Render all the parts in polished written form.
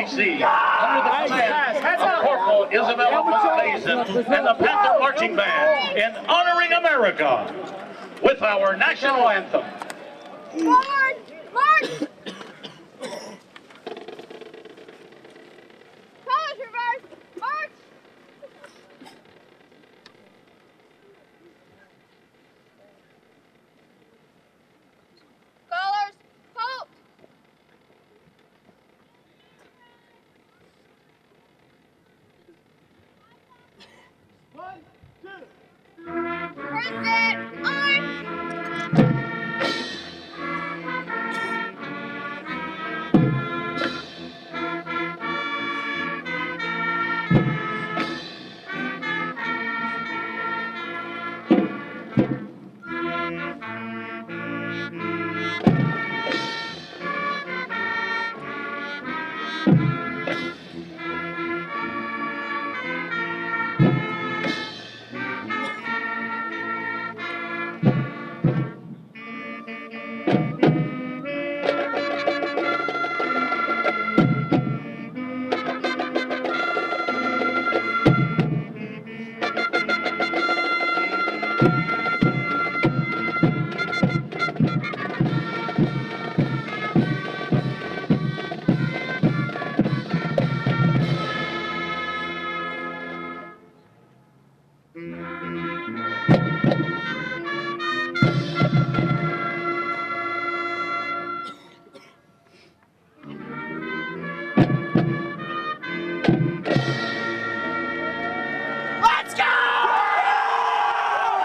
JROTC under the command of Corporal Isabella Mason and the Panther Marching Band in honoring America with our national anthem. Forward! March! Colors reverse! March! Colors, halt! One, two. Present, on! Let's go!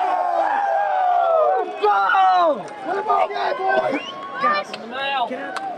Come on, boys! March!